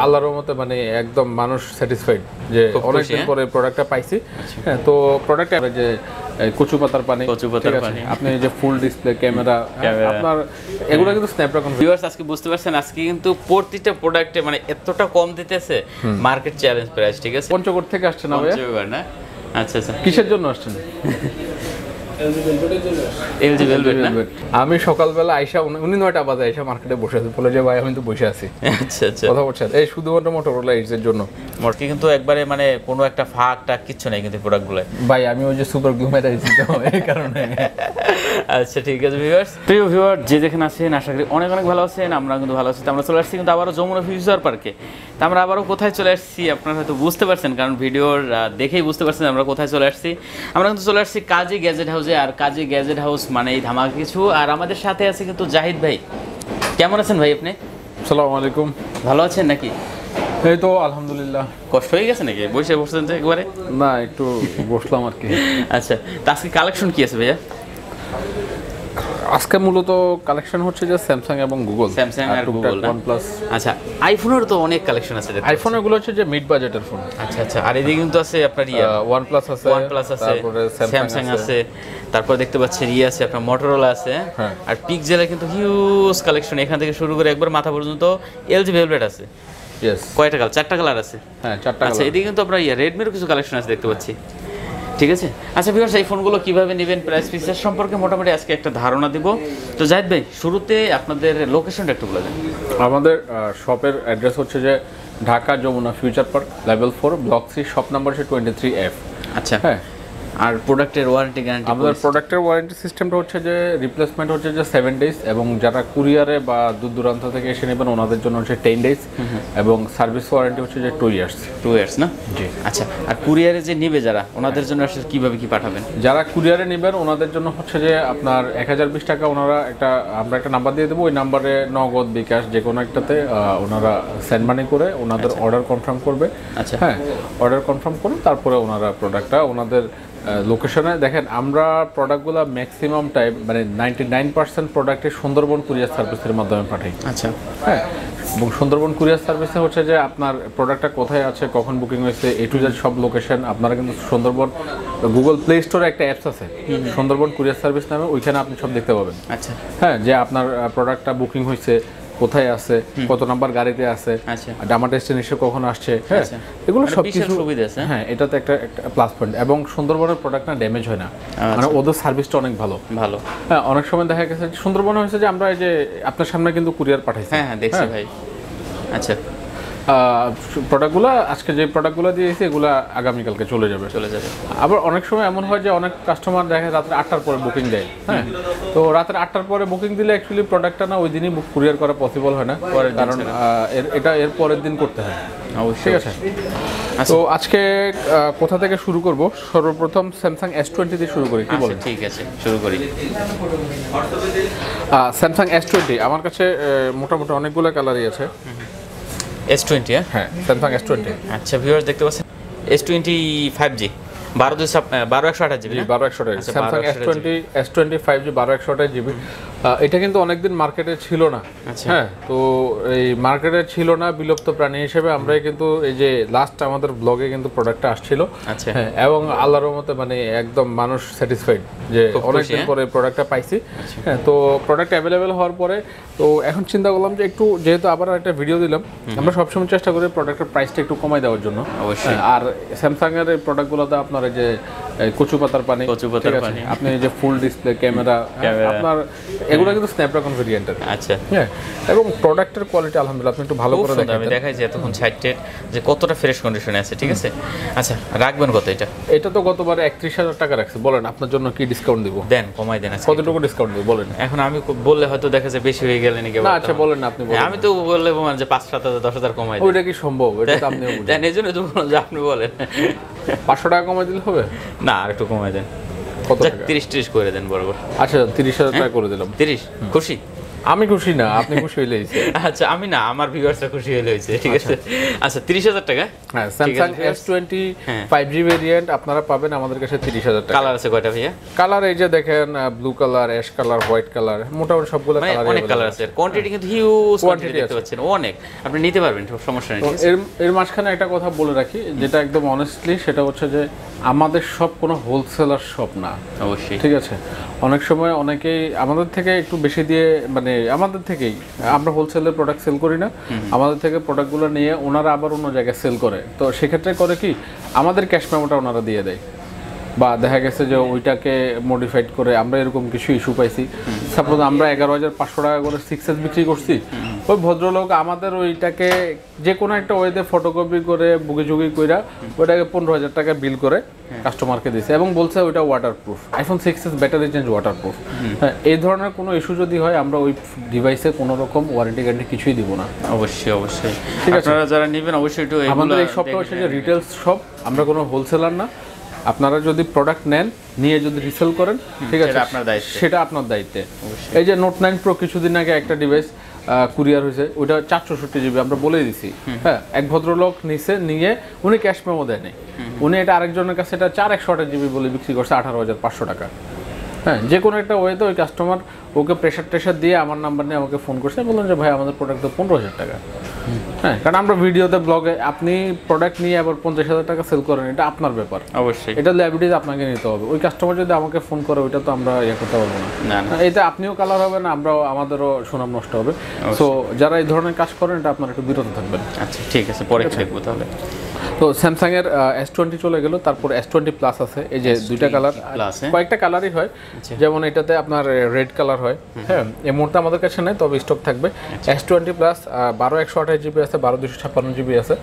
আল্লাহর রহমতে মানে একদম মানুষ স্যাটিসফাইড যে অনেকদিন পরে প্রোডাক্টটা পাইছি। হ্যাঁ, তো প্রোডাক্টে যে কচু পাতার পানি, আপনি যে ফুল ডিসপ্লে ক্যামেরা, আপনার এগুলো কিন্তু স্ন্যাপড্রাগন। ভিউয়ার্স আজকে বুঝতে পারছেন, আজকে কিন্তু প্রতিটা প্রোডাক্টে মানে এতটা কম দিতেছে, মার্কেট চ্যালেঞ্জ প্রাইস। ঠিক আছে, পঞ্চগড় থেকে আসছেন না? পঞ্চগড় না? আচ্ছা আচ্ছা, কিসের জন্য আসছেন? এলজি ভেলভেট না? আমি সকালবেলা আইসা উনি 9টা বাজে আইসা মার্কেটে বসে আছে, বলে যে ভাই আমি তো বসে আছি। আচ্ছা আচ্ছা, কথা বলছেন এই শুধুমাত্র মোটরোলা এর জন্য। মোটকি কিন্তু একবারে মানে কোনো একটা ফাঁকটা কিচ্ছু নাই কিন্তু প্রোডাক্টগুলো। ভাই আমি ওই যে সুপার গ্লু মেরে দিছি তো এই কারণে। আচ্ছা ঠিক আছে ভিউয়ার্স, প্রিয় ভিউয়ার যে যেখানে আছেন আশা করি অনেক অনেক ভালো আছেন। আমরা কিন্তু ভালো আছি। আমরা চলে আসছি কিন্তু আবারও যমুনা ফিউচার পার্কে। তো আমরা আবারও কোথায় চলে আসছি আপনারা হয়তো বুঝতে পারছেন, কারণ ভিডিওর দেখেই বুঝতে পারছেন আমরা কোথায় চলে আসছি। আমরা কিন্তু চলে আসছি কাজী গ্যাজেট হাউসে। আর কাজী গ্যাজেট হাউস মানে এই ধামাকা কিছু। আর আমাদের সাথে আছে কিন্তু জাহিদ ভাই। কেমন আছেন ভাই আপনি? আসসালামু আলাইকুম। ভালো আছেন নাকি? এই তো আলহামদুলিল্লাহ। কষ্ট হয়ে গেছে নাকি বসেছেন তো একবারে? না, একটু বসলাম আর কি। আচ্ছা, তো আজকে কালেকশন কি আছে ভাইয়া? আজকে মূলত কালেকশন হচ্ছে যে স্যামসাং এবং গুগল। স্যামসাং আর গুগল, OnePlus। আচ্ছা, আইফোনের তো অনেক কালেকশন আছে। আইফোনের গুলো হচ্ছে যে মিড বাজেটের ফোন। আচ্ছা আচ্ছা, আর এদিকে কিন্তু আছে আপনার OnePlus আছে, তারপরে স্যামসাং আছে, তারপর দেখতে পাচ্ছেন আছে আপনার মোটরোলা আছে, আর পিক্সেলের কিন্তু হিউজ কালেকশন এখান থেকে শুরু করে একবার মাথা পর্যন্ত। এলজি ভেলভেট আছে। ইয়েস। কয়টা কালার? 4টা কালার আছে। হ্যাঁ, 4টা। আচ্ছা, এদিকে কিন্তু আপনার রেডমির কিছু কালেকশন আছে দেখতে পাচ্ছি। ঠিক আছে, আচ্ছা ভিউয়ার্স এই ফোনগুলো কিভাবে নেবেন, প্রাইস ফিচার সম্পর্কে মোটামুটি আজকে একটা ধারণা দিব। তো জাহিদ ভাই শুরুতে আপনাদের লোকেশনটা একটু বলে দেন। আমাদের শপের অ্যাড্রেস হচ্ছে যে Dhaka Jamuna future park, level 4, block 3, shop number হচ্ছে 23F। আচ্ছা, হ্যাঁ। আর প্রোডাক্টের ওয়ারেন্টি গ্যারান্টি? আমাদের প্রোডাক্টের ওয়ারেন্টি সিস্টেমটা হচ্ছে যে রিপ্লেসমেন্ট হচ্ছে যে 7 ডেজ, এবং যারা কুরিয়ারে বা দূর দূরান্ত থেকে এসে নেবেন ওনাদের জন্য হচ্ছে 10 ডেজ, এবং সার্ভিস ওয়ারেন্টি হচ্ছে যে 2 ইয়ার্স। 2 ইয়ার্স না? জি। আচ্ছা, আর কুরিয়ারে যে নেবে যারা ওনাদের জন্য আসলে কিভাবে কি পাঠাবেন? যারা কুরিয়ারে নেবেন ওনাদের জন্য হচ্ছে যে আপনার 1020 টাকা আমরা একটা নাম্বার দিয়ে দেবো, ওই নাম্বারে নগদ বিকাশ যে কোনো একটাতে ওনারা সেন্ড মানি করে ওনাদের অর্ডার কনফার্ম করবে। আচ্ছা, হ্যাঁ, অর্ডার কনফার্ম করে তারপরে ওনারা প্রোডাক্টটা ওনাদের লোকেশনে দেখেন। আমরা প্রোডাক্টগুলো ম্যাক্সিমাম টাইম মানে 99% প্রোডাক্টে সুন্দরবন কুরিয়ার সার্ভিসের মাধ্যমে পাঠাই। আচ্ছা, হ্যাঁ, এবং সুন্দরবন কুরিয়ার সার্ভিসে হচ্ছে যে আপনার প্রোডাক্টটা কোথায় আছে, কখন বুকিং হয়েছে, এ টু জেড সব লোকেশন আপনারা কিন্তু সুন্দরবন গুগল প্লে স্টোরে একটা অ্যাপস আছে সুন্দরবন কুরিয়ার সার্ভিস নামে, ওইখানে আপনি সব দেখতে পাবেন। আচ্ছা, হ্যাঁ, যে আপনার প্রোডাক্টটা বুকিং হয়েছে, কোথায় আছে, কত নাম্বার গাড়িতে আছে, ডামা ডেস্টিনেশন কখন আসছে, হ্যাঁ, এগুলো সব কিছু সুবিধা আছে। হ্যাঁ, এটাতে একটা প্লাস পয়েন্ট। এবং সুন্দরবনের প্রোডাক্ট না ড্যামেজ হয় না, মানে ওদের সার্ভিসটা অনেক ভালো। হ্যাঁ, অনেক সময় দেখা গেছে সুন্দরবনে হয়েছে যে আমরা এই যে আপনার সামনে কিন্তু কুরিয়ার পাঠাইছি। হ্যাঁ দেখছি ভাই। আচ্ছা, প্রোডাক্টগুলো আজকে যে প্রোডাক্টগুলো দিয়েছি এগুলো আগামীকালকে চলে যাবে। আবার অনেক সময় এমন হয় যে অনেক কাস্টমার দেখে রাত্রে 8টার পরে বুকিং দেয়। হ্যাঁ, তো রাত্রে 8টার পরে বুকিং দিলে অ্যাকচুয়ালি প্রোডাক্টটা না ওই দিনই কুরিয়ার করা পসিবল হয় না, কারণ এর পরের দিন করতে হয়। ঠিক আছে, তো আজকে কোথা থেকে শুরু করব? সর্বপ্রথম স্যামসাং S20 দিয়ে শুরু করি, কি বলেন? ঠিক আছে, শুরু করি। স্যামসাং S20 আমার কাছে মোটামুটি অনেকগুলো কালারই আছে। S20? হ্যাঁ, স্যামসাং S20। আচ্ছা ভিউয়ার্স দেখতে পাচ্ছেন S20 5G 12/128GB। Samsung S20 5G 12/128GB। এটা কিন্তু অনেকদিন মার্কেটে ছিল না। হ্যাঁ, তো এই মার্কেটে ছিল না বিলুপ্ত প্রাণী হিসেবে আমরাই কিন্তু এই যে লাস্ট আমাদের ব্লগে কিন্তু প্রোডাক্টটা আসছিল। হ্যাঁ, এবং আল্লাহর রহমতে মানে একদম মানুষ স্যাটিসফাইড যে অনেকদিন পরে প্রোডাক্টটা পাইছি। হ্যাঁ, তো প্রোডাক্ট অ্যাভেলেবেল হওয়ার পরে তো এখন চিন্তা করলাম যে একটু যেহেতু আবার একটা ভিডিও দিলাম, আমরা সবসময় চেষ্টা করি প্রোডাক্টের প্রাইসটা একটু কমাই দেওয়ার জন্য। আর স্যামসাং এর এই প্রোডাক্টগুলোতে আপনার এই যে কচু পাতার পানি, আপনি যে ফুল ডিসপ্লে ক্যামেরা, আপনার এগুলো কিন্তু স্ন্যাপড্রাগন ভেরিয়েন্টের। আচ্ছা, হ্যাঁ, এবং প্রোডাক্টের কোয়ালিটি আলহামদুলিল্লাহ আপনি একটু ভালো করে দেখেন। আমি দেখাই যে এতক্ষণ সাইটেড যে কতটা ফ্রেশ কন্ডিশনে আছে। ঠিক আছে, আচ্ছা রাখবেন কত এটা? এটা তো গতবারে 31,000 টাকা রাখছে। বলেন আপনার জন্য কি ডিসকাউন্ট দিব? দেন, কমাই দেন। কতটুকু ডিসকাউন্ট দিব বলেন? এখন আমি বললে হয়তো দেখা যায় বেশি হয়ে গেলে নাকি। না, আচ্ছা বলেন না, আপনি বলেন। আমি তো বললে মানে যে 5-7,000 10,000 কমাই দেন। ওইটা কি সম্ভব? এটা তো আপনিও বুঝেন। দেন, এজন্য তো বললাম যে আপনি বলেন। 500 টাকা কমাই দিলে হবে? না, আর একটু কমাই দেন। কত? 30 করে দেন বরাবর। আচ্ছা, 30,000 টাকা করে দিলাম। 30 খুশি? আমি খুশি না, আপনি খুশি হইলে হইছে। আচ্ছা আমি না, আমার ভিউয়ার্সরা খুশি হইলে হইছে, ঠিক আছে। আচ্ছা 30,000 টাকা। হ্যাঁ স্যামসাং S20 5G ভেরিয়েন্ট আপনারা পাবেন আমাদের কাছে 30,000 টাকা। কালার আছে কয়টা ভাইয়া? কালার এই যে দেখেন blue colour, ash colour, white colour, মোটামুটি সবগুলো কালার, অনেক কালার আছে। কোয়ান্টিটি কিন্তু হিউজ কোয়ান্টিটি দেখতে পাচ্ছেন, অনেক। আপনি নিতে পারবেন, সমস্যা নেই। এর মাঝখানে একটা কথা বলে রাখি, যেটা একদম অনেস্টলি, সেটা হচ্ছে যে আমাদের সব কোনো হোলসেলার শপ না। অবশ্যই, ঠিক আছে। অনেক সময় অনেকেই আমাদের থেকে একটু বেশি দিয়ে, মানে আমাদের থেকেই, আমরা হোলসেলের প্রোডাক্ট সেল করি না, আমাদের থেকে প্রোডাক্টগুলো নিয়ে ওনারা আবার অন্য জায়গায় সেল করে। তো সেক্ষেত্রে করে কি, আমাদের ক্যাশ মেমোটা ওনারা দিয়ে দেয়, বা দেখা গেছে যে ওইটাকে মডিফাইড করে। আমরা এরকম কিছু ইস্যু পাইছি, সাপোজ আমরা 11,500 টাকা করে 6S বিক্রি করছি, ওই ভদ্রলোক আমাদের ওইটাকে যে কোনো একটা ওয়েতে ফটোকপি করে বুকি ঝুঁকি করে ওইটাকে 15,000 টাকা বিল করে কাস্টমারকে দিয়েছে, এবং বলছে ওইটা waterproof, iPhone 6S battery change waterproof. হ্যাঁ, এই ধরনের কোনো ইস্যু যদি হয়, আমরা ওই ডিভাইসে কোনো রকম ওয়ারেন্টি গ্যারান্টি কিছুই দিব না। অবশ্যই অবশ্যই, ঠিক আছে। আপনারা যারা নেবেন অবশ্যই একটু, আমাদের এই শপটা হচ্ছে যে রিটেলস শপ, আমরা কোনো হোলসেলার না। আপনারা যদি প্রোডাক্ট নেন, নিয়ে যদি রিসেল করেন, ঠিক আছে, সেটা আপনার দায়িত্বে। এই যে নোট 9 প্রো কিছুদিন আগে একটা ডিভাইস কুরিয়ার হয়েছে, ওইটা 464 GB, আমরা বলে দিছি। হ্যাঁ, এক ভদ্রলোক নিয়ে উনি ক্যাশ মেমো দেয়নি, উনি এটা আরেকজনের কাছে এটা 4128 GB বলে বিক্রি করছে 18,500 টাকা। হ্যাঁ, যে কোনো একটা ওয়েতে ওই কাস্টমার ওকে প্রেশার দিয়ে আমার নাম্বার নিয়ে আমাকে ফোন করছে, বললেন যে ভাই আমাদের প্রোডাক্ট তো 15,000 টাকা। হ্যাঁ, কারণ আমরা ভিডিওতে ব্লগে আপনি প্রোডাক্ট নিয়ে আবার 50,000 টাকা সেল করেন, এটা আপনার ব্যাপার। অবশ্যই, এটা লাইবিলিটিস আপনাকে নিতে হবে। ওই কাস্টমার যদি আমাকে ফোন করে, ওইটা তো আমরা ইয়ে করতে পারবো না। এতে আপনিও কালার হবে না, আমরাও, আমাদেরও সুনাম নষ্ট হবে। সো যারা এই ধরনের কাজ করেন, এটা আপনারা একটু বিরত থাকবেন। আচ্ছা ঠিক আছে, পরে দেখবো তাহলে। তো স্যামসাং এর S20 চলে গেল, তারপর S20 প্লাস আছে। এই যে দুইটা কালার, কয়েকটা কালারই হয়, যেমন এটাতে আপনার রেড কালার হয়। হ্যাঁ, এই মুহূর্তে আমাদের কাছে নেই, তবে স্টক থাকবে। S20 প্লাস 12/128 GB আছে, 12/256 GB আছে।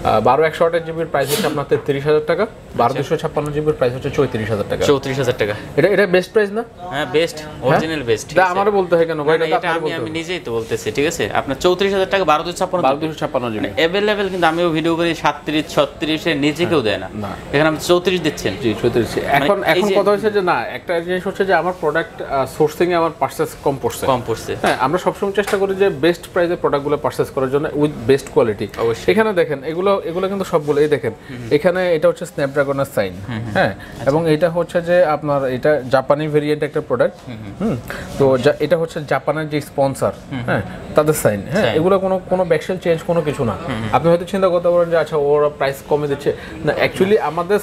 12/128 GB প্রাইস হচ্ছে আপনার 33,000 টাকা, 12/256 GB প্রাইস হচ্ছে 34,000 টাকা। 34,000 টাকা, এটা বেস্ট প্রাইস না? হ্যাঁ বেস্ট, অরিজিনাল বেস্ট। এটা আমারও বলতে হয় কেন ভাই? এটা আমি নিজেই তো বলতেছি, ঠিক আছে। আপনার 34,000 টাকা 12/256 GB अवेलेबल, কিন্তু আমিও ভিডিও করি 37 36 এর নিচে কেউ দেয় না, এখানে আপনি 34 দিচ্ছেন। জি 34। এখন কথা হচ্ছে যে না, একটা জিনিস হচ্ছে যে আমার প্রোডাক্ট সোর্সিং এ আমার পারচেজ কম পড়ছে। হ্যাঁ, আমরা সবসময় চেষ্টা করি যে বেস্ট প্রাইসে প্রোডাক্টগুলো পারচেজ করার জন্য, উইথ বেস্ট কোয়ালিটি। এখানে দেখেন, এগুলো কিন্তু সবগুলো, এই দেখেন এখানে এটা হচ্ছে স্ন্যাপড্রাগনের সাইন। হ্যাঁ, এবং এটা হচ্ছে যে আপনার এটা জাপানি ভেরিয়েন্ট একটা প্রোডাক্ট। তো এটা হচ্ছে জাপানের যে স্পন্সর, হ্যাঁ, তাদের সাইন। হ্যাঁ, এগুলো কোনো ব্যাকসেল চেঞ্জ কোনো কিছু না। আপনি হয়তো চিন্তা করতে পারেন যে আচ্ছা ওরা প্রাইস কমে দিচ্ছে, না, অ্যাকচুয়ালি আমাদের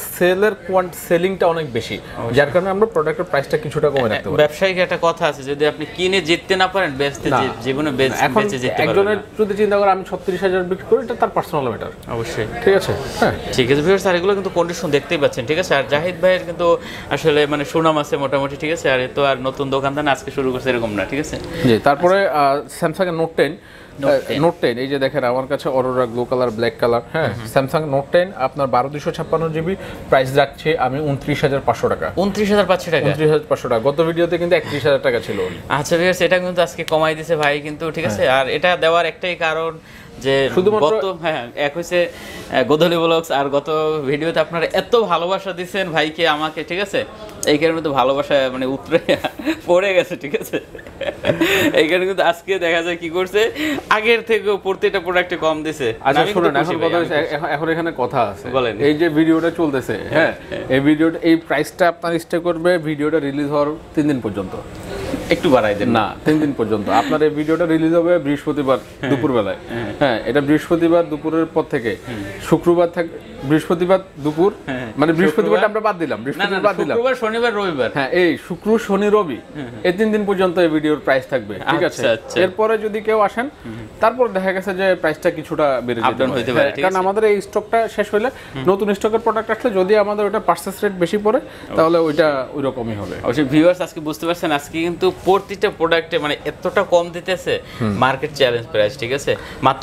সেলিংটা অনেক বেশি, যার কারণে আমরা প্রোডাক্টের প্রাইসটা কিছুটা কমে রাখতে পারি। ব্যবসায়িক একটা কথা আছে, যদি আপনি কিনে জিততে না পারেন, বেচতে জীবনে বেচে যেতে পারবেন। একজনের যদি চিন্তা করে আমি 36,000 বিক্রি করি, এটা তার পার্সোনাল ম্যাটার। অবশ্যই, ঠিক আছে। হ্যাঁ ঠিক আছে ভিউয়ার্স, আর এগুলো কিন্তু কন্ডিশন দেখতেই পাচ্ছেন, ঠিক আছে। আর জাহিদ ভাইয়ের কিন্তু আসলে মানে সুনাম আছে মোটামুটি, ঠিক আছে। আর এ তো আর নতুন দোকানদার না, আজকে শুরু করছে এরকম না, ঠিক আছে। জি, তারপরে স্যামসাং এর নোট 10 এই যে দেখেন আমার কাছে aurora blue colour, black colour. হ্যাঁ, স্যামসাং নোট 10 আপনার 12/256 GB প্রাইস রাখছে আমি 29,500 টাকা। 29,500 টাকা? 29,500 টাকা। গত ভিডিওতে কিন্তু 31,000 টাকা ছিল। আচ্ছা ভিউয়ার্স, এটা কিন্তু আজকে কমাই দিয়েছে ভাই কিন্তু, ঠিক আছে। আর এটা দেওয়ার একটাই কারণ যে গত এক হইছে গোধূলি ব্লগস, আর গত ভিডিওতে আপনারা এত ভালোবাসা দিচ্ছেন ভাইকে আমাকে, ঠিক আছে। এই কারণে তো ভালোবাসা মানে উতরে পড়ে গেছে, ঠিক আছে। এই কারণে কিন্তু আজকে দেখা যায় কি করছে, আগের থেকে প্রত্যেকটা প্রোডাক্টে কম দিছে। আচ্ছা শুনুন, এখন এখানে কথা আছে, বলেন। এই যে ভিডিওটা চলতেছে, হ্যাঁ, এই ভিডিওটা, এই প্রাইসটা আপনার স্টে করবে ভিডিওটা রিলিজ হওয়ার 3 দিন পর্যন্ত। একটু বাড়াই দেন না, 3 দিন পর্যন্ত। আপনার এই ভিডিওটা রিলিজ হবে বৃহস্পতিবার দুপুর বেলায়। হ্যাঁ, এটা বৃহস্পতিবার দুপুরের পর থেকে শুক্রবার বৃহস্পতিবার দুপুর, মানে বৃহস্পতিবারটা আমরা বাদ দিলাম, শুক্রবার শনিবার রবিবার, হ্যাঁ, এই শুক্র শনি রবি এই 3 দিন পর্যন্ত এই ভিডিওর প্রাইস থাকবে, ঠিক আছে। এরপরে যদি কেউ আসেন, তারপর দেখা গেছে যে প্রাইসটা কিছুটা বেড়ে যেতে পারে, কারণ আমাদের এই স্টকটা শেষ হলে নতুন স্টকের প্রোডাক্ট আসলে যদি আমাদের ওটা পারচেজ রেট বেশি পড়ে, তাহলে ওইটা ওই রকমই হবে। অবশ্যই ভিউয়ার্স, আজকে বুঝতে পারছেন, আজকে কিন্তু প্রতিটা প্রোডাক্টে মানে এতটা কম দিতেছে, মার্কেট চ্যালেঞ্জ প্রাইস, ঠিক আছে, মাত্র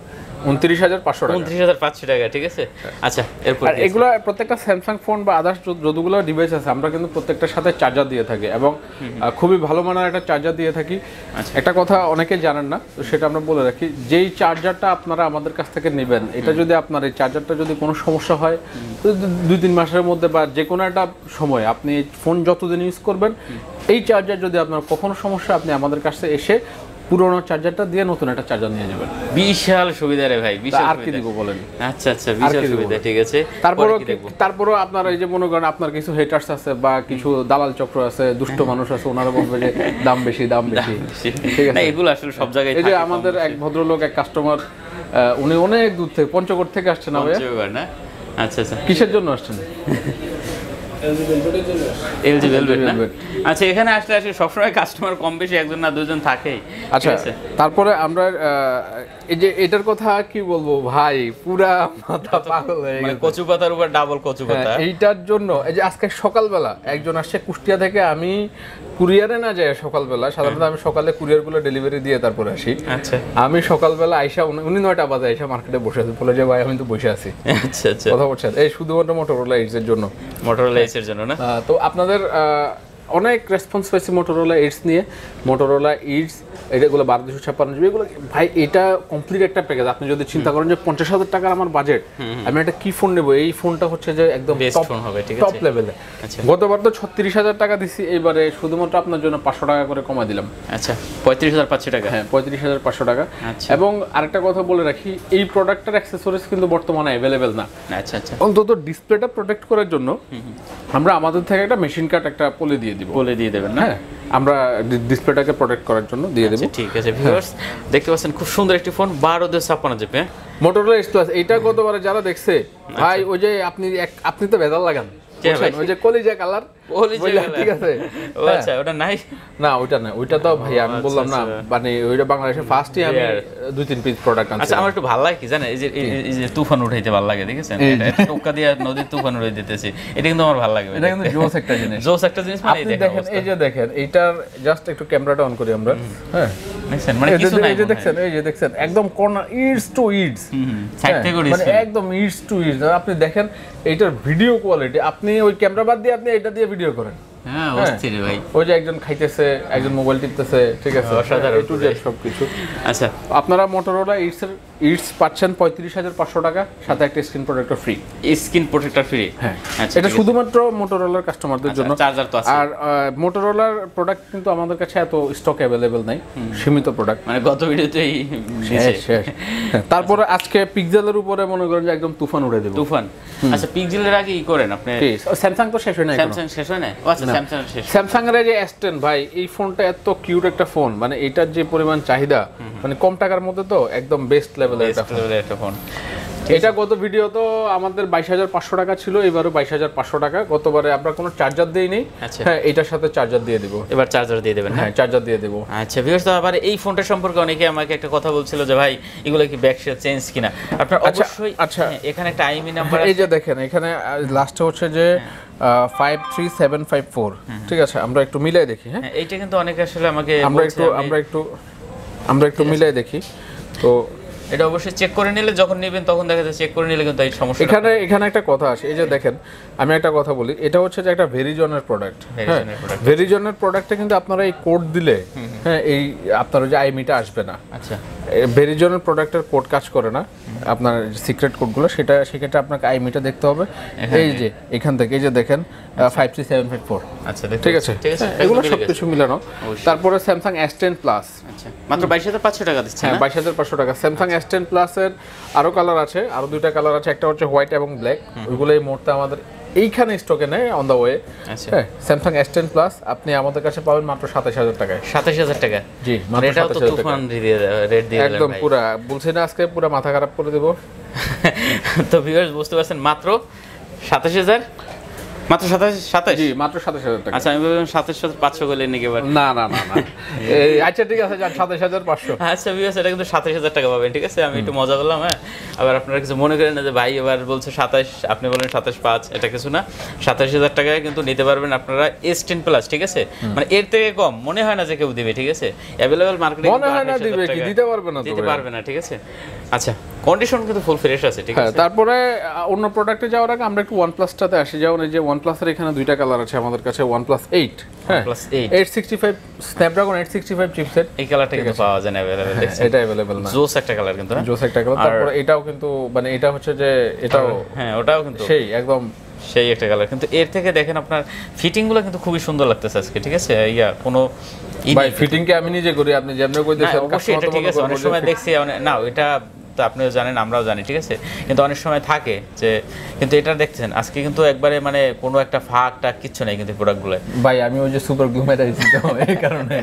29,500 টাকা। 29,500 টাকা, ঠিক আছে। আচ্ছা, এরপর এগুলো প্রত্যেকটা স্যামসাং ফোন বা আদার্স যতগুলো ডিভাইস আছে, আমরা কিন্তু প্রত্যেকটার সাথে চার্জার দিয়ে থাকি, এবং খুবই ভালো মানের একটা চার্জার দিয়ে থাকি। একটা কথা অনেকে জানেন না, তো সেটা আমরা বলে রাখি, যেই চার্জারটা আপনারা আমাদের কাছ থেকে নেবেন, এটা যদি আপনার এই চার্জারটা যদি কোনো সমস্যা হয়, 2-3 মাসের মধ্যে বা যে কোনো একটা সময় আপনি ফোন যতদিন ইউজ করবেন, এই চার্জার যদি আপনার কখনো সমস্যা, আপনি আমাদের কাছে এসে পুরোনো চার্জারটা দিয়ে নতুন একটা চার্জার নিয়ে যাবেন। বিশাল সুবিধা রে ভাই, বিশাল আর কি দিব বলেন। আচ্ছা আচ্ছা, বিশাল সুবিধা, ঠিক আছে। তারপরও আপনার এই যে মনে করেন আপনার কিছু হেটার্স আছে বা কিছু দালাল চক্র আছে, দুষ্ট মানুষ আছে, ওনারা বলবে যে দাম বেশি দাম বেশি, ঠিক আছে। এগুলো আসলে সব জায়গায়। এই যে আমাদের এক ভদ্রলোক, এক কাস্টমার, উনি অনেক দূর থেকে পঞ্চগড় থেকে আসছেন। না আচ্ছা আচ্ছা, কিসের জন্য আসছেন? এলজি ভেলভেট না? আচ্ছা, এখানে আসলে সবসময় কাস্টমার কম বেশি একজন না দুজন থাকেই। আচ্ছা, তারপরে আমরা এই যে এটার কথা কি বলবো ভাই, পুরা মাথা পাগল হয়ে গেছে। কচু পাতার উপর ডাবল কচু পাতা। এইটার জন্য এই যে আজকে সকালবেলা একজন আসছে কুষ্টিয়া থেকে, আমি কুরিয়ারে না যাই সকালবেলা, সাধারণত আমি সকালে কুরিয়ারগুলো ডেলিভারি দিয়ে তারপরে আসি। আচ্ছা, আমি সকালবেলা আইসা উনি 9টা বাজে আইসা মার্কেটে বসে আছে, বলে যে ভাই আমি তো বসে আছি। আচ্ছা আচ্ছা, কথা বলছেন এই শুধুমাত্র মোটরোলা এইডস এর জন্য। মোটরোলা এইডস এর জন্য না? তো আপনাদের অনেক রেসপন্স পাইছি মোটরোলা এইডস নিয়ে। মোটরোলা এইডস এগুলো 1256 জিবি, এগুলো ভাই এটা কমপ্লিট একটা প্যাকেজ। আপনি যদি চিন্তা করেন যে 50,000 টাকার আমার বাজেট, আমি একটা কি ফোন নেব, এই ফোনটা হচ্ছে যে একদম টপ ফোন হবে, ঠিক আছে, টপ লেভেলে। গতবার তো 36,000 টাকা দিছি, এবারে শুধুমাত্র আপনার জন্য 500 টাকা করে কমাই দিলাম। আচ্ছা, 35,500 টাকা। হ্যাঁ, 35,500 টাকা। এবং আরেকটা কথা বলে রাখি, এই প্রোডাক্টের অ্যাকসেসরিজ কিন্তু বর্তমানে অ্যাভেলেবেল না। আচ্ছা আচ্ছা, অন্তত ডিসপ্লেটা প্রোটেক্ট করার জন্য আমরা আমাদের থেকে একটা মেশিন কাট একটা পলি দিয়ে দিব। পলি দিয়ে দেবেন না? হ্যাঁ, আমরা ডিসপ্লেটাকে প্রোটেক্ট করার জন্য দিয়ে দেব। ঠিক আছে ভিউয়ার্স, দেখতে পাচ্ছেন খুব সুন্দর একটি phone, 12/56 GB. Motorola edge plus. এইটা গতবারে যারা দেখছে ভাই, ওই যে আপনি তো ভেজাল লাগান, ওই যে কলিজা কালার, ঠিক আছে। আচ্ছা, ওটা নাই না, ওইটা না, ওইটা তো ভাই আমি বললাম না, মানে ওইটা বাংলাদেশে ফার্স্টই আমি 2-3 পিস প্রোডাক্ট আনছি। আচ্ছা, আমার একটু ভালো লাগে কি জানেন, এই যে তুফান উঠাইতে ভালো লাগে, দেখেছেন এটা টোকা দিয়ে নদীর তুফান উঠাই দিতেছি, এটা কিন্তু আমার ভালো লাগে। এটা কিন্তু জোস একটা জিনিস, জোস একটা জিনিস। মানে দেখেন, এই যে দেখেন, এইটার জাস্ট একটু ক্যামেরাটা অন করি আমরা। হ্যাঁ, দেখছেন, মানে কিছু নাই, এই যে দেখছেন, এই যে দেখছেন একদম corner edge to edge, side থেকে মানে একদম ইডস টু ইডস। আপনি দেখেন এইটার ভিডিও কোয়ালিটি, আপনি ওই ক্যামেরা বাদ দিয়ে আপনি এটা দিয়ে ভিডিও করেন। হ্যাঁ, অস্থির ভাই। ওই যে একজন খাইতেছে, একজন মোবাইল টিপতেছে, ঠিক আছে, অসাধারণ টু জেড সবকিছু। আচ্ছা, আপনারা মোটরোলা ইডস পাচ্ছেন 35,500 টাকা, সাথে একটা screen protector free. Screen protector free? হ্যাঁ, এটা শুধুমাত্র মোটরোলার কাস্টমারদের জন্য। চার্জার তো আছে। আর মোটরোলার প্রোডাক্ট কিন্তু আমাদের কাছে এত স্টক অ্যাভেলেবেল নাই, সীমিত প্রোডাক্ট। মানে গত ভিডিওতেই শেষ। তারপরে আজকে পিক্সেলের উপরে মনে করেন যে একদম তুফান উড়ে দেব। তুফান? আচ্ছা, পিক্সেলের আগে কি করেন আপনি? স্যামসাং তো শেষ হয় না, স্যামসাং শেষ হয় না? আচ্ছা, স্যামসাং শেষ। স্যামসাং এর যে S10 ভাই, এই ফোনটা এত কিউট একটা ফোন, মানে এটার যে পরিমাণ চাহিদা, মানে কম টাকার মধ্যে তো একদম বেস্ট লেভেলের একটা ফোন। এটা গত ভিডিও তো আমাদের 22,500 টাকা ছিল, এবারও 22,500 টাকা। গতবারে আমরা কোনো চার্জার দেই নেই। হ্যাঁ, এটার সাথে চার্জার দিয়ে দেব। এবার চার্জার দিয়ে দেবেন? হ্যাঁ, চার্জার দিয়ে দেব। আচ্ছা ভিউয়ার্স, তো আবার এই ফোনটা সম্পর্কে অনেকে আমাকে একটা কথা বলছিল যে ভাই এগুলো কি ব্যাকশেল চেঞ্জ কিনা। আপনার অবশ্যই। আচ্ছা, এখানে একটা আইএমই নাম্বার, এই যে দেখেন এখানে লাস্টে হচ্ছে যে 53754, ঠিক আছে। আমরা একটু মিলাই দেখি। হ্যাঁ, এইটা কিন্তু অনেকে আসলে আমাকে আমরা একটু মিলাই দেখি। তো এটা অবশ্যই চেক করে নিলে, যখন নেবেন তখন দেখা যায় চেক করে নিলে কিন্তু এই সমস্যা। এখানে একটা কথা আসে, এই যে দেখেন, আমি একটা কথা বলি, এটা হচ্ছে যে একটা ভেরিজনের প্রোডাক্ট। ভেরিজনের প্রোডাক্টে কিন্তু আপনারা এই কোড দিলে, হ্যাঁ, এই আপনার যে আইএমইটা আসবে না। আচ্ছা, ভেরিজনের প্রোডাক্টের কোড কাজ করে না, আপনার সিক্রেট কোডগুলো, সেক্ষেত্রে আপনাকে আইএমইটা দেখতে হবে। এই যে এখান থেকে, এই যে দেখেন 53754। আচ্ছা, ঠিক আছে, এগুলো সবকিছু মিলানো। তারপরে স্যামসাং S10 প্লাস। আচ্ছা, মাত্র 22,500 টাকা দিচ্ছে। হ্যাঁ, 22,500 টাকা। স্যামসাং S10 প্লাসের আরো কালার আছে, আরো দুইটা কালার আছে, একটা হচ্ছে হোয়াইট এবং ব্ল্যাক। ওইগুলো এই মুহূর্তে আমাদের এইখানে স্টকে নেই, অন দা ওয়ে। হ্যাঁ, স্যামসাং S10 প্লাস আপনি আমাদের কাছে পাবেন মাত্র 27,000 টাকায়। 27,000 টাকা? জি, মাত্র 27,000 টাকা। রেট দিয়ে একদম পুরো বলছি না, আজকে পুরো মাথা খারাপ করে দেব। তো ভিউয়ার্স বুঝতে পারছেন, মাত্র 27,000, মাত্র 27। জি, মাত্র 27,000 টাকা। আচ্ছা, আমি বললাম 27,500 করে নিয়ে গেবার। না, আচ্ছা ঠিক আছে, যান 27,500। আচ্ছা ভিউয়ার্স, এটা কিন্তু 27,000 টাকা পাবেন, ঠিক আছে। আমি একটু মজা করলাম। হ্যাঁ, আবার আপনারা কিছু মনে করেন না যে ভাই এবার বলছে 27, আপনি বলেন 27,500, এটা কিছু না। 27,000 টাকায় কিন্তু নিতে পারবেন আপনারা S10 প্লাস, ঠিক আছে। মানে এর থেকে কম মনে হয় না যে কেউ দিবে, ঠিক আছে। অ্যাভেলেবল মার্কেটে মনে হয় না দিবে, কি দিতে পারবে না, ঠিক আছে। আচ্ছা, কন্ডিশন কিন্তু ফুল ফ্রেশ আছে, ঠিক আছে। তারপরে অন্য প্রোডাক্টে যাওয়ার আগে আমরা একটু OnePlus-টাতে আসি। যেমন এই যে OnePlus-এর এখানে দুইটা কালার আছে আমাদের কাছে, OnePlus 8। হ্যাঁ, 865 স্ন্যাপড্রাগন 865 চিপসেট। এই কালারটা কিন্তু পাওয়া যায় না, अवेलेबल দেখছেন। এটা अवेलेबल না, জোস একটা কালার কিন্তু, জোস একটা কালার। তারপরে এটাও কিন্তু, মানে এটা হচ্ছে যে এটাও, হ্যাঁ, ওটাও কিন্তু সেই একদম সেই একটা কালার, কিন্তু এর থেকে দেখেন আপনার ফিটিংগুলো কিন্তু খুবই সুন্দর লাগতেছে আজকে, ঠিক আছে? কোনো ভাই ফিটিং কি আমি নিজে করি, আপনি যেমন কইতেছেন অবশ্যই এটা ঠিক আছে। অনেক সময় দেখছি না এটা তো আপনিও জানেন আমরাও জানি, ঠিক আছে, কিন্তু অনেক সময় থাকে যে, কিন্তু এটা দেখছেন আজকে কিন্তু একবারে মানে কোনো একটা ফাঁকটা কিচ্ছু নেই কিন্তু প্রোডাক্টগুলো। ভাই আমি ওই যে সুপার গ্লু মেটা দিছি তো এই কারণে।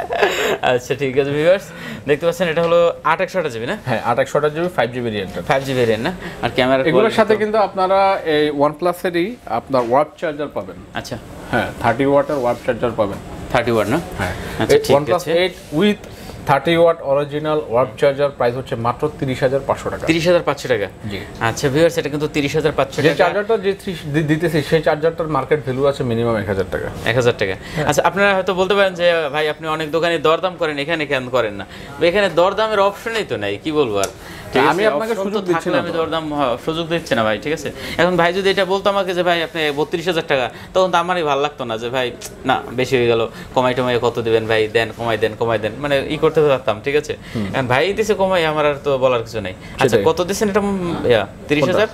আচ্ছা ঠিক আছে ভিউয়ার্স, দেখতে পাচ্ছেন এটা হলো 8/128 জিবি না? হ্যাঁ 8/128 GB 5 GB variant, 5 GB variant না? আর ক্যামেরা এগুলোর সাথে কিন্তু আপনারা এই OnePlus এরই আপনার ওয়াট চার্জার পাবেন। আচ্ছা হ্যাঁ 30 ওয়াটের ওয়াট চার্জার পাবেন। 30 ওয়াট না? হ্যাঁ আচ্ছা ঠিক OnePlus আছে। 8 with 30 watt original watt charger price হচ্ছে মাত্র 30,500 টাকা। 30,500 টাকা? জি। আচ্ছা ভিউয়ার্স, এটা কিন্তু 30,500 যে টাকা। চার্জারটা যে দিতেছি সেই চার্জারটার মার্কেট ভ্যালু আছে মিনিমাম 1,000 টাকা। 1,000 টাকা। আচ্ছা আপনারা হয়তো বলতে পারেন যে ভাই আপনি অনেক দোকানে দরদাম করেন, এখানে কেন করেন না? এখানে দরদামের অপশনই তো নাই, কি বলবো আর। আমি আপনাকে সুযোগ দিচ্ছি না, আমি দরদাম সুযোগ দিচ্ছি না ভাই, ঠিক আছে? এখন ভাই যদি এটা বলতো আমাকে যে ভাই আপনি 32,000 টাকা, তখন তো আমারই ভালো লাগতো না যে ভাই না বেশি হয়ে গেল, কমাই টমাই কত দিবেন ভাই, দেন কমাই দেন, মানে ই করতে পারতাম, ঠিক আছে? এখন ভাই দিছে কমাই, আমার আর তো বলার কিছু নাই। আচ্ছা কত দিচ্ছেন এটা? 30,000?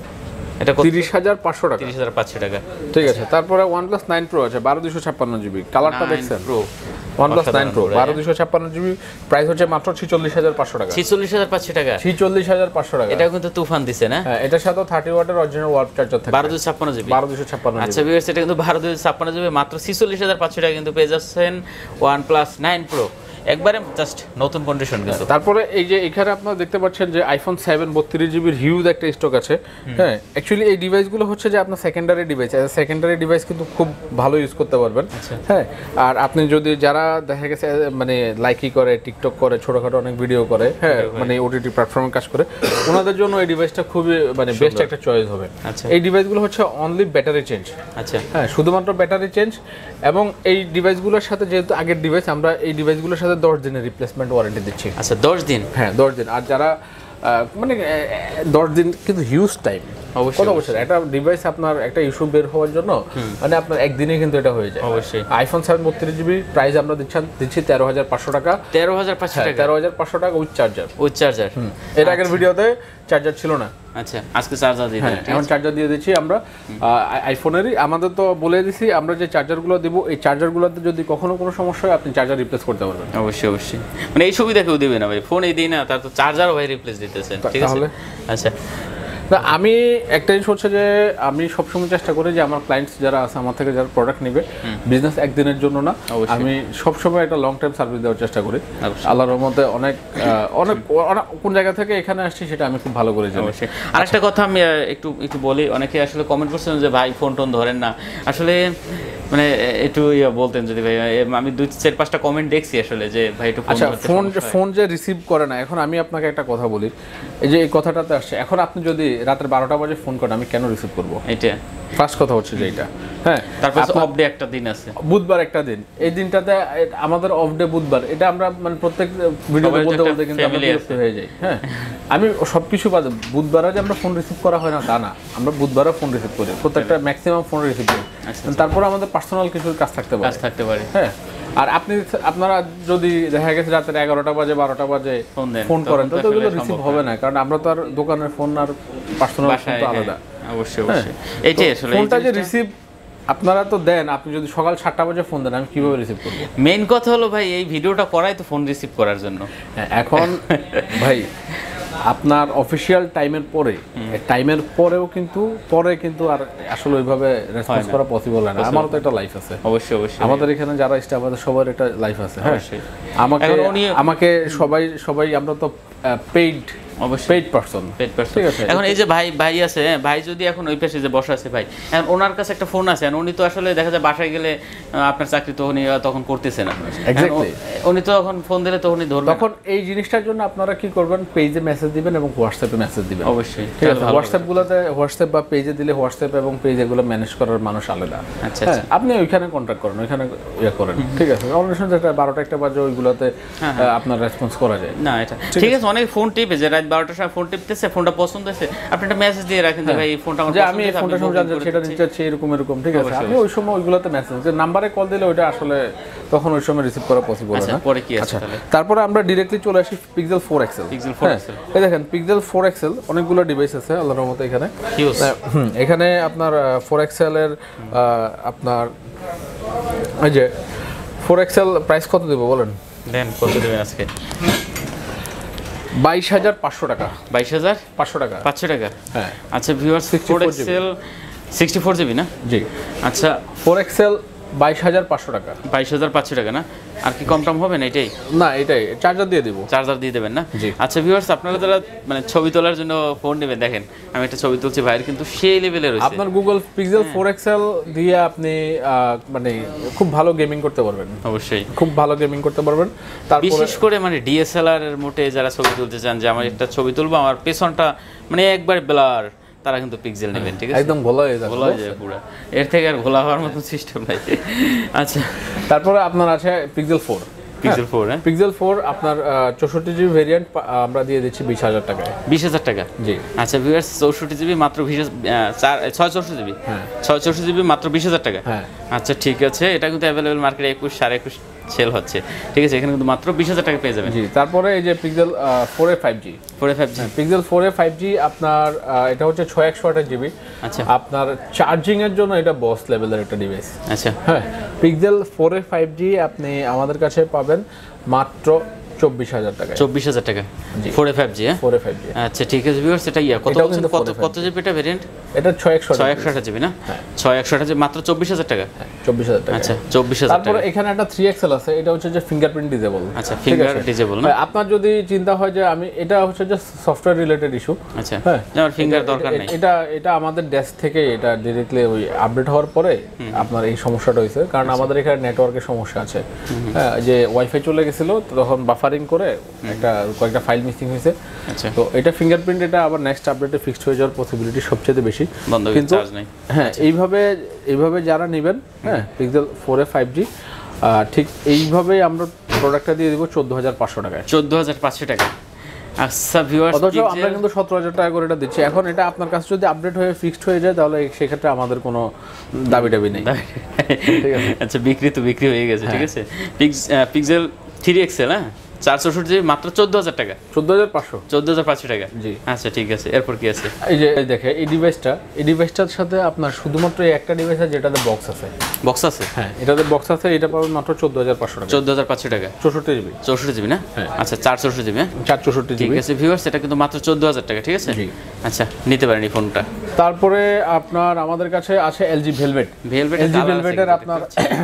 এটা 30,500 টাকা। 30,500 টাকা, ঠিক আছে। তারপরে OnePlus 9 Pro আছে 12/256 জিবি, কালারটা দেখছেন? OnePlus 9 Pro 12/256 জিবি, প্রাইস হচ্ছে মাত্র 46,500 টাকা। 46,500 টাকা? 46,500 টাকা। এটা কিন্তু তুফান দিছে না? হ্যাঁ এটার সাথে 30 ওয়াটের অরিজিনাল ওয়াট চার্জার থাকে। 12/256 জিবি। 12/256 আচ্ছা ভিউয়ার্স, এটা কিন্তু 12/256 জিবি মাত্র 46,500 টাকা কিন্তু পেয়ে যাচ্ছেন OnePlus 9 Pro, একবারে জাস্ট নতুন কন্ডিশন কিন্তু। তারপরে এই যে এখানে আপনারা দেখতে পাচ্ছেন যে iPhone 7 32 জিবির হিউজ একটা স্টক আছে। হ্যাঁ অ্যাকচুয়ালি এই ডিভাইসগুলো হচ্ছে যে আপনার সেকেন্ডারি ডিভাইস, সেকেন্ডারি ডিভাইস কিন্তু খুব ভালো ইউজ করতে পারবেন। হ্যাঁ আর আপনি যদি যারা দেখা গেছে মানে লাইকি করে, টিকটক করে, ছোটখাটো অনেক ভিডিও করে, হ্যাঁ মানে ওটিটি প্ল্যাটফর্মে কাজ করে, ওনাদের জন্য এই ডিভাইসটা খুবই মানে বেস্ট একটা চয়েস হবে। এই ডিভাইসগুলো হচ্ছে অনলি ব্যাটারি চেঞ্জ। আচ্ছা হ্যাঁ শুধুমাত্র ব্যাটারি চেঞ্জ, এবং এই ডিভাইসগুলোর সাথে যেহেতু আগের ডিভাইস, আমরা এই ডিভাইসগুলোর সাথে 10 দিনের রিপ্লেসমেন্ট ওয়ারেন্টি দিচ্ছি। আচ্ছা 10 দিন? হ্যাঁ 10 দিন। আর যারা মানে 10 দিন কিন্তু হিউজ টাইম। কত বছর একটা ডিভাইস আপনার একটা ইস্যু বের হওয়ার জন্য মানে আপনার একদিনে কিন্তু এটা হয়ে যায়। অবশ্যই। iPhone 7 32 জিবি প্রাইস আমরা দিচ্ছি 13,500 টাকা। 13,500 টাকা? 13,500 টাকা উইথ চার্জার। With charger? এর আগের ভিডিওতে চার্জার ছিল না। আচ্ছা আজকে চার্জার দিয়ে দিই। এখন চার্জার দিয়ে দিচ্ছি আমরা আইফোনেরই। আমাদের তো বলে দিছি আমরা যে চার্জারগুলো দেব, এই চার্জারগুলোতে যদি কখনো কোনো সমস্যা হয় আপনি চার্জার রিপ্লেস করতে পারবেন। অবশ্যই অবশ্যই, মানে এই সুবিধা কেউ দিবে না ভাই, ফোনেই দিই না, তার তো চার্জারও ভাই রিপ্লেস দিতেছেন, ঠিক আছে? আচ্ছা না আমি একটা জিনিস হচ্ছে যে আমি সবসময় চেষ্টা করি যে আমার ক্লায়েন্টস যারা আছে, আমার থেকে যারা প্রোডাক্ট নেবে, বিজনেস একদিনের জন্য না, আমি সবসময় একটা লং টাইম সার্ভিস দেওয়ার চেষ্টা করি। আল্লাহর রহমতে অনেক অনেক কোন জায়গা থেকে এখানে আসছি সেটা আমি খুব ভালো করে জানি। আরেকটা কথা আমি একটু বলি, অনেকে আসলে কমেন্ট করছেন যে ভাই ফোন টোন ধরেন না, আসলে মানে একটু বলতেন যদি ভাই, আমি 2-4-5টা কমেন্ট দেখছি আসলে যে ভাই একটু ফোন যে রিসিভ করে না। এখন আমি আপনাকে একটা কথা বলি, এই যে এই কথাটাতে আসছে, এখন আপনি যদি রাতের 12টা বাজে ফোন করেন আমি কেন রিসিভ করবো? এটা ফার্স্ট কথা হচ্ছে যে এটা। হ্যাঁ তারপর অফ ডে একটা দিন আছে, বুধবার একটা দিন, এই দিনটাতে আমাদের অফ ডে বুধবার, এটা আমরা মানে প্রত্যেক ভিডিওতে বলতে বলতে কিন্তু আমরা বিরক্ত হয়ে যাই। হ্যাঁ আমি সবকিছু বাদে বুধবারে যে আমরা ফোন রিসিভ করা হয় না তা না, আমরা বুধবারে ফোন রিসিভ করি, প্রত্যেকটা ম্যাক্সিমাম ফোন রিসিভ করি। তারপর আমাদের পার্সোনাল কিছু কাজ থাকতে পারে। হ্যাঁ আর আপনারা যদি দেখা গেছে রাতের 11টা বাজে 12টা বাজে ফোন করেন তো ওগুলো রিসিভ হবে না, কারণ আমরা তো আর দোকানের ফোন আর পার্সোনাল ফোন তো আলাদা। অবশ্যই অবশ্যই, এইটাই আসলে ফোনটা যে রিসিভ আপনারা তো দেন, আপনি যদি সকাল 7টা বাজে ফোন দেন আমি কিভাবে রিসিভ করব? মেইন কথা হলো ভাই এই ভিডিওটা করাই তো ফোন রিসিভ করার জন্য। এখন ভাই আপনার অফিশিয়াল টাইমের পরেও কিন্তু আর আসলে ওইভাবে রেসপন্স করা পসিবল হয় না। আমারও তো একটা লাইফ আছে। অবশ্যই অবশ্যই, আমাদের এখানে যারা স্টাফ আছে সবার একটা লাইফ আছে। হ্যাঁ আমাকে সবাই আমরা তো পেইড পারসন। এখন এই যে ভাই আছে, ভাই যদি এখন ওই পাশে যে বসা আছে ভাই, এখন ওনার কাছে একটা ফোন আছে, উনি তো আসলে দেখা যায় বাসায় গেলে আপনার চাকরি তো উনি তখন করতেছে না, উনি তো এখন ফোন দিলে তো উনি ধরবেন। তখন এই জিনিসটার জন্য আপনারা কি করবেন, পেজে মেসেজ দিবেন এবং হোয়াটসঅ্যাপে মেসেজ দিবেন। অবশ্যই ঠিক আছে, হোয়াটসঅ্যাপ বা পেজে দিলে হোয়াটসঅ্যাপ এবং পেজ এগুলো ম্যানেজ করার মানুষ আলাদা। আচ্ছা আপনি ওইখানে কন্ট্যাক্ট করেন, ওইখানে করেন, ঠিক আছে? অন্য সময় 12টা 1টা বাজে ওইগুলোতে আপনার রেসপন্স করা যায় না, এটা ঠিক আছে। অনেক ফোন টিপে যে রাত রাত 12টার সময় ফোন টিপতেছে, ফোনটা পছন্দ হয়েছে, আপনি একটা মেসেজ দিয়ে রাখেন যে ভাই এই ফোনটা আমার যে পছন্দ আমি এই হয়েছে, ফোনটা সময় জানতে সেটা নিতে চাচ্ছি এরকম এরকম, ঠিক আছে? আপনি ওই সময় ওইগুলোতে মেসেজ, যে নাম্বারে কল দিলে ওইটা আসলে তখন ওই সময় রিসিভ করা পসিবল হয় না। পরে কি আছে তাহলে? তারপরে আমরা ডিরেক্টলি চলে আসি পিক্সেল 4 XL। এই দেখেন পিক্সেল 4 XL অনেকগুলো ডিভাইস আছে আল্লাহর রহমতে এখানে। এখানে আপনার 4 XL এর আপনার এই যে 4 XL প্রাইস কত দেব বলেন? দেন কত দেবেন আজকে? 22,500 টাকা। 22,500 টাকা। 500 টাকা। হ্যাঁ। আচ্ছা ভিউয়ার্স, 4 XL 64 জিবি না? জি। আচ্ছা 4 XL 22,500 টাকা। 22,500 টাকা না? আর কি কম টম হবে না এটাই? না এটাই, চার্জার দিয়ে দিব। চার্জার দিয়ে দেবেন না? জি। আচ্ছা ভিউয়ার্স, আপনারা যারা মানে ছবি তোলার জন্য ফোন নেবেন, দেখেন আমি একটা ছবি তুলছি, ভাইয়ের কিন্তু সেই লেভেলের রয়েছে। আপনার গুগল পিক্সেল 4 XL দিয়ে আপনি মানে খুব ভালো গেমিং করতে পারবেন। অবশ্যই খুব ভালো গেমিং করতে পারবেন। তারপরে বিশেষ করে মানে ডিএসএলআর এর মোটে যারা ছবি তুলতে চান, যে আমার একটা ছবি তুলবো আমার পেছনটা মানে একবার ব্লার, তারা কিন্তু পিক্সেল নেবেন, ঠিক আছে? একদম ভোলা হয়ে যাবে, ভোলা হয়ে যাবে পুরো, এর থেকে আর ভোলা হওয়ার মতো সিস্টেম নাই। আচ্ছা তারপরে আপনার আছে পিক্সেল 4। পিক্সেল 4, হ্যাঁ পিক্সেল 4 আপনার 64 জিবি ভেরিয়েন্ট আমরা দিয়ে দিচ্ছি 20,000 টাকায়। 20,000 টাকা? জি। আচ্ছা ভিউয়ার্স, 64 জিবি মাত্র 664 জিবি, হ্যাঁ 664 জিবি মাত্র 20,000 টাকা। হ্যাঁ। আচ্ছা ঠিক আছে, এটা কিন্তু অ্যাভেলেবল মার্কেটে 21, 21.5 সেল হচ্ছে, ঠিক আছে? এখানে কিন্তু মাত্র 20,000 টাকা পেয়ে যাবেন। জি। তারপরে এই যে pixel 4a 5G। Pixel 4a 5G আপনার এটা হচ্ছে 6 ওয়াটের জিবি। আচ্ছা। আপনার চার্জিং এর জন্য এটা বস লেভেলের একটা ডিভাইস। আচ্ছা হ্যাঁ, পিক্সেল 4a 5G আপনি আমাদের কাছে পাবেন মাত্র 24,000 টাকা। 24,000 টাকা 4a 5G? হ্যাঁ 4a 5G। আচ্ছা ঠিক আছে ভিউয়ার্স, এটা কত জিবি এটা ভেরিয়েন্ট? এটা 6 জিবি না? 6 জিবি মাত্র 24,000 টাকা। 24,000 টাকা। আচ্ছা 24,000 টাকা। তারপরে এখানে একটা 3XL আছে, এটা হচ্ছে যে ফিঙ্গারপ্রিন্ট ডিসেবল। আচ্ছা ফিঙ্গার ডিসেবল না? আপনার যদি চিন্তা হয় যে আমি, এটা হচ্ছে যে সফটওয়্যার রিলেটেড ইস্যু। আচ্ছা হ্যাঁ, আমার ফিঙ্গার দরকার নাই। এটা আমাদের ডেস্ক থেকে এটা ডাইরেক্টলি ওই আপডেট হওয়ার পরে আপনার এই সমস্যাটা হয়েছে, কারণ আমাদের এখানে নেটওয়ার্কের সমস্যা আছে। হ্যাঁ, যে ওয়াইফাই চলে গেছিল তখন বাফারিং করে কয়েকটা ফাইল মিসিং হয়েছে। আচ্ছা। তো এটা ফিঙ্গারপ্রিন্ট, এটা আবার নেক্সট আপডেটে ফিক্সড হয়ে যাওয়ার পসিবিলিটি সবচেয়ে বেশি। কিন্তু হ্যাঁ, এইভাবে যারা নেবেন, হ্যাঁ পিক্সেল 4a 5G ঠিক এইভাবেই আমরা প্রোডাক্টটা দিয়ে দিব 14,500 টাকায়। 14,500 টাকা। আচ্ছা ভিউয়ার্স, অথচ আমরা কিন্তু 17,000 টাকা করে এটা দিচ্ছি। এখন এটা আপনার কাছে যদি আপডেট হয়ে ফিক্সড হয়ে যায় তাহলে সেক্ষেত্রে আমাদের কোনো দাবি নেই। ঠিক আছে? আচ্ছা বিক্রি হয়ে গেছে, ঠিক আছে? পিক্সেল 3XL, হ্যাঁ 464 জিবি মাত্র 14,000 টাকা। 14,500 টাকা। জি। আচ্ছা ঠিক আছে, এরপর কি আছে? এই যে দেখে এই ডিভাইসটার সাথে আপনার শুধুমাত্র এই একটা ডিভাইস আছে যেটাতে বক্স আছে। বক্স আছে? হ্যাঁ, এটাতে বক্স আছে। এটা পাবেন মাত্র 14,500 টাকা। 14,500 টাকা। 64 জিবি না? আচ্ছা 464 জিবি, হ্যাঁ 464 জিবি। ঠিক আছে ভিউয়ার্স, এটা কিন্তু মাত্র 14,000 টাকা, ঠিক আছে? জি। আচ্ছা নিতে পারেন এই ফোনটা। তারপরে আপনার আমাদের কাছে আছে LG ভেলভেট। LG ভেলভেটের আপনার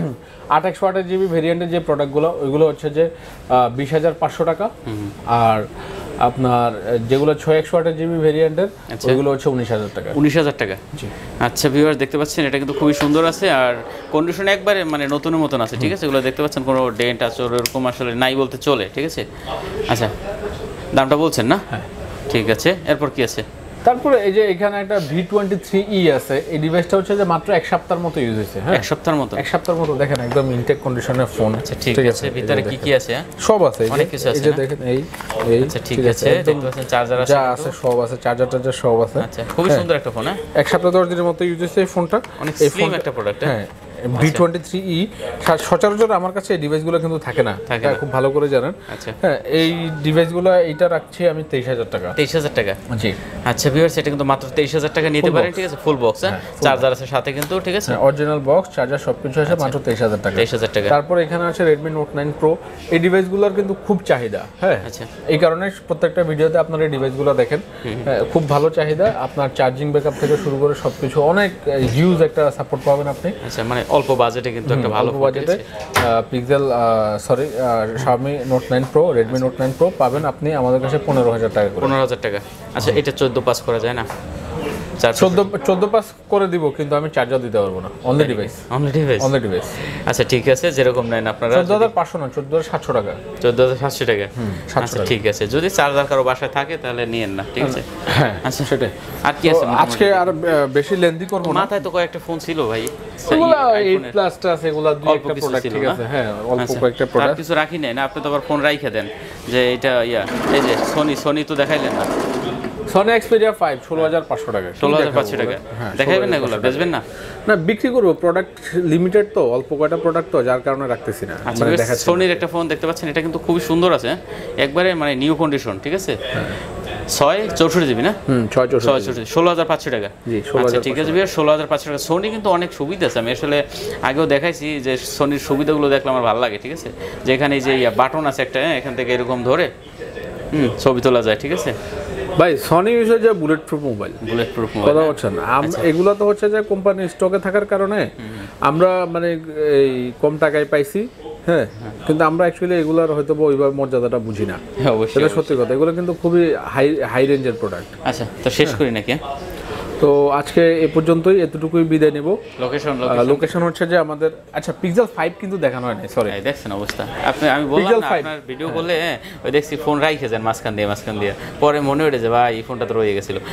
28 ওয়াটের জিবি ভেরিয়েন্টের যে প্রোডাক্টগুলো, ওইগুলো হচ্ছে যে 20,500 টাকা। আর আপনার যেগুলো 6 ওয়াটের জিবি ভেরিয়েন্টের, ওইগুলো হচ্ছে 19,000 টাকা। 19,000 টাকা। জি। আচ্ছা ভিউয়ার্স, দেখতে পাচ্ছেন এটা কিন্তু খুবই সুন্দর আছে, আর কন্ডিশন একবারে মানে নতুনের মতন আছে, ঠিক আছে? এগুলো দেখতে পাচ্ছেন কোনো ডেন্ট আচর এরকম আসলে নাই বলতে চলে, ঠিক আছে? আচ্ছা দামটা বলছেন না? হ্যাঁ ঠিক আছে, এরপর কি আছে? তারপরে এই যে এখানে একটা V23e আছে। এই ডিভাইসটা হচ্ছে যে মাত্র 1 সপ্তাহের মতো ইউজ হয়েছে। হ্যাঁ 1 সপ্তাহের মতো দেখেন, একদম ইনটেক কন্ডিশনের ফোন। আচ্ছা ঠিক আছে, ভিতরে কি আছে? সব আছে, অনেক কিছু আছে। এই যে দেখেন, এই আচ্ছা ঠিক আছে, দেখতে পাচ্ছেন চার্জার আছে, যা আছে সব আছে, চার্জার সব আছে। আচ্ছা খুবই সুন্দর একটা ফোন। হ্যাঁ 1 সপ্তাহ 10 দিনের মতো ইউজ হয়েছে এই ফোনটা। অনেক স্লিম একটা প্রোডাক্ট। হ্যাঁ V23e সচরাচর আমার কাছে এই ডিভাইসগুলো কিন্তু থাকে না, খুব ভালো করে জানেন। হ্যাঁ, এই ডিভাইসগুলো এইটা রাখছি আমি 23,000 টাকা। 23,000 টাকা? জি। আচ্ছা ভিউয়ার্স, এটা কিন্তু মাত্র 23,000 টাকা নিতে পারেন, ঠিক আছে? ফুল বক্স, হ্যাঁ চার্জার আছে সাথে কিন্তু, ঠিক আছে? অরিজিনাল বক্স, চার্জার সবকিছু আছে, মাত্র 23,000 টাকা। 23,000 টাকা। তারপর এখানে আছে Redmi Note 9 Pro। এই ডিভাইসগুলোর কিন্তু খুব চাহিদা। হ্যাঁ আচ্ছা, এই কারণে প্রত্যেকটা ভিডিওতে আপনারা এই ডিভাইসগুলো দেখেন, খুব ভালো চাহিদা। আপনার চার্জিং ব্যাকআপ থেকে শুরু করে সবকিছু অনেক হিউজ একটা সাপোর্ট পাবেন আপনি। আচ্ছা মানে অল্প বাজেটে কিন্তু একটা ভালো বাজেটে pixel Xiaomi Note 9 Pro, Redmi Note 9 Pro পাবেন আপনি আমাদের কাছে 15,000 টাকা করে। 15,000 টাকা। আচ্ছা এটা 14 পাস করা যায় না? 14 পাস করে দিব, কিন্তু আমি চার্জার দিতে পারবো না। Only device. আচ্ছা ঠিক আছে, যেরকম নেন আপনারা। 14,500 না, 14,700 টাকা। 14,700 টাকা। আচ্ছা ঠিক আছে, যদি চার্জার কারো বাসায় থাকে তাহলে নিয়েন না, ঠিক আছে? হ্যাঁ আচ্ছা সেটাই। আর কি আছে আজকে আর বেশি লেন্দি করব না। মাথায় তো কয়েকটা ফোন ছিল ভাই, এগুলা 8 প্লাস টা আছে, এগুলা দুই একটা প্রোডাক্ট, ঠিক আছে? হ্যাঁ অল্প কয়েকটা প্রোডাক্ট। আর কিছু রাখি নাই না, আপনি তো আবার ফোন রাইখা দেন যে এটা এই যে সোনি তো দেখাইলেন না। সনি এক্সপেরিয়া 5 16,500 টাকা। 16,500 টাকা দেখাইবেন না, এগুলো বেচবেন না? না, বিক্রি করব। প্রোডাক্ট লিমিটেড তো, অল্প কয়টা প্রোডাক্ট তো, যার কারণে রাখতেছি না। আচ্ছা সোনির একটা ফোন দেখতে পাচ্ছেন, এটা কিন্তু খুবই সুন্দর আছে, একবারে মানে নিউ কন্ডিশন, ঠিক আছে? 664 জিবি না? 664 16,500 টাকা। আচ্ছা ঠিক আছে ভাই, 16,500 টাকা। সোনি কিন্তু অনেক সুবিধা আছে, আমি আসলে আগেও দেখাইছি যে সোনির সুবিধাগুলো দেখলে আমার ভালো লাগে, ঠিক আছে? যেখানে যে বাটন আছে একটা, এখান থেকে এরকম ধরে ছবি তোলা যায়, ঠিক আছে ভাই? সনি হচ্ছে যে বুলেট প্রুফ মোবাইল, কথা বলছেন। এগুলো তো হচ্ছে যে কোম্পানির স্টকে থাকার কারণে আমরা মানে এই কম টাকায় পাইছি, হ্যাঁ, কিন্তু আমরা অ্যাকচুয়ালি এগুলোর হয়তো ওইভাবে মর্যাদাটা বুঝি না। অবশ্যই সত্যি কথা, এগুলো কিন্তু খুবই হাই রেঞ্জের প্রোডাক্ট। আচ্ছা তো শেষ করি নাকি? তো আজকে এ পর্যন্তই, এতটুকুই বিদায় নেব। লোকেশন হচ্ছে যে আমাদের, আচ্ছা পিক্সেল 5 কিন্তু দেখানো হয় না, সরি। দেখছেন অবস্থা, আমি বললাম না আপনার ভিডিও করলে ওই দেখছি ফোন রাইখে যান মাঝখান দিয়ে, পরে মনে হয়ে যে ভাই এই ফোনটা তো রয়ে গেছিল।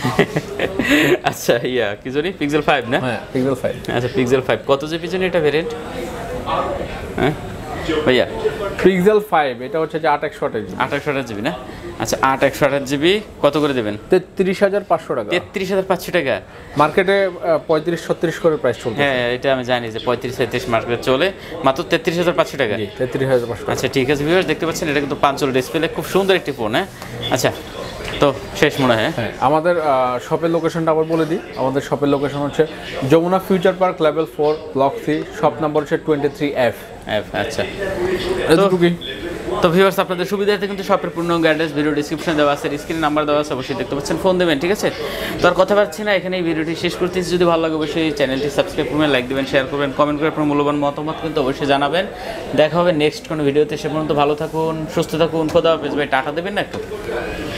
আচ্ছা কি জানি পিক্সেল 5 না? হ্যাঁ পিক্সেল 5। আচ্ছা পিক্সেল 5 কত জিবি জানি এটা ভেরিয়েন্ট? হ্যাঁ ভাইয়া পিক্সেল 5 এটা হচ্ছে যে 8/128 জিবি না? আচ্ছা 8/128 জিবি কত করে দেবেন? 33,500 টাকা। 33,500 টাকা। মার্কেটে 35-36 করে প্রাইস চলছে। হ্যাঁ এটা আমি জানি যে 35-37 মার্কেটে চলে, মাত্র 33,500 টাকা। 33,500। আচ্ছা ঠিক আছে ভিউয়ার্স, দেখতে পাচ্ছেন এটা কিন্তু 5 ডিসপ্লে, খুব সুন্দর একটি ফোন। হ্যাঁ আচ্ছা তো শেষ মনে হয়। হ্যাঁ আমাদের শপের লোকেশনটা আবার বলে দিই। আমাদের শপের লোকেশন হচ্ছে Jamuna future park level 4 block 3, shop number হচ্ছে 23F। আচ্ছা এতটুকুই। তো ভিউয়ার্স আপনাদের সুবিধার্থে কিন্তু শপের পূর্ণ অ্যাড্রেস ভিডিও ডিসক্রিপশনে দেওয়া আছে, স্ক্রিনে নাম্বার দেওয়া আছে, অবশ্যই দেখতে পাচ্ছেন, ফোন দেবেন, ঠিক আছে? তো আর কথা পাচ্ছি না, এখানে এই ভিডিওটি শেষ করতেছি। যদি ভালো লাগে অবশ্যই চ্যানেলটি সাবস্ক্রাইব করবেন, লাইক দেবেন, শেয়ার করবেন, কমেন্ট করে আপনার মূল্যবান মতামত কিন্তু অবশ্যই জানাবেন। দেখা হবে নেক্সট কোনো ভিডিওতে, সে পর্যন্ত ভালো থাকুন, সুস্থ থাকুন, খোদা হাফেজ। ভাই টাটা দেবেন না একটু?